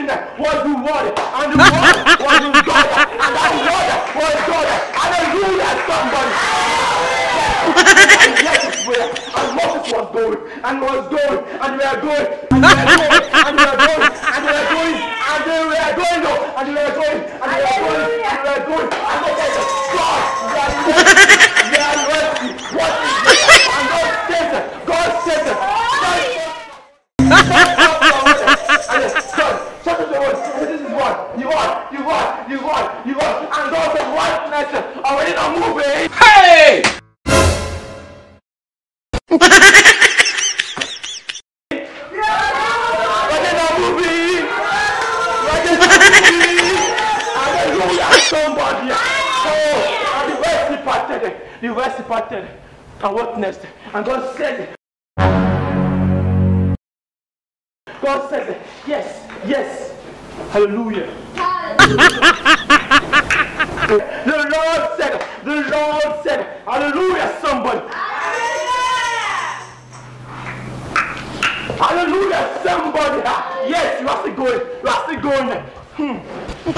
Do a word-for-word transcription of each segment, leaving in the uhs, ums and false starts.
was the word, and the word was in God, and that word was God. Hallelujah, somebody. Yes, it's prayer. And Moses was going, and was going, and we are going, and we are going, and we are going, and we are going, and we are going, and we are going, and we are going, and we are going, and we are going. God, we are ready. What is this? And God says it. God says it. This is what you want, you want, you want, you want, and God said, what next? Already not moving. Hey! Somebody. Oh, and the rest departed. The rest departed. And what next? And God said, God said, yes, yes. Hallelujah. The Lord said, the Lord said, hallelujah, somebody. Hallelujah, somebody. Yes, you are still going. You are still going. Hmm.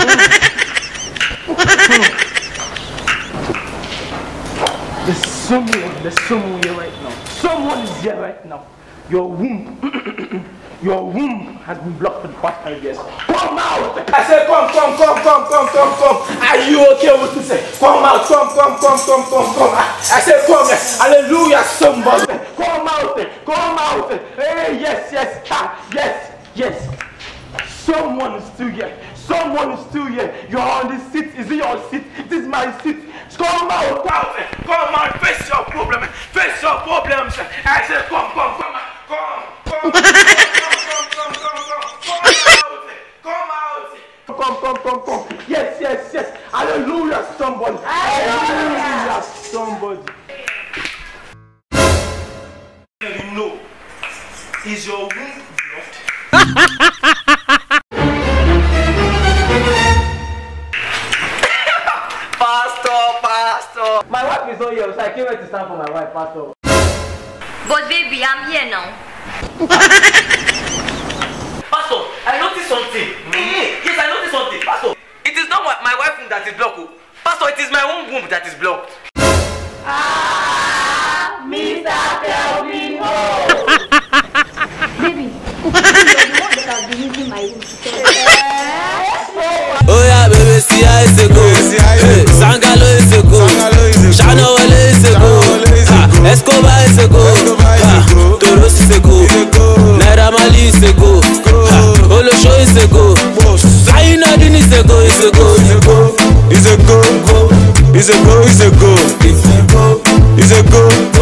There's someone, there's someone here right now. Someone is here right now. Your womb, your womb has been blocked for the past five years. Come out! I said, come, come, come, come, come, come, come. Are you okay with this? Come out, come, come, come, come, come, come. I said, come, hallelujah, somebody. Come out, come out. Hey, yes, yes, yes, yes. Someone is still here. Someone is still here. You're on the seat. Is it your seat? It is my seat. Come out, come, come out. Face your problem. Face your problems. I said, come, come, come, come, come, come, come, come, come, come, come out. Come, come, come, come. Yes, yes, yes. Hallelujah, somebody. Hallelujah, somebody. You know, is your womb blocked? My wife is not here, so I came here to stand for my wife, Pastor. But baby, I'm here now. Pastor, I noticed something. Mm. Yes, I noticed something. Pastor, it is not my wife that is blocked. Pastor, it is my own womb that is blocked. Ah, Mister Kelvin, no. Baby, you're the one that has been using my womb to tell. Oh yeah, baby, see how it's a go. Hey, Sangalo is a go. Shano Wale is a go. Escobar is a go. Toros is a go. Naira Marley is a go. Olosho is a go. Flying Odin is a go. Is a go. Is a go. Is a go. Is a go. Is a go. Is a go.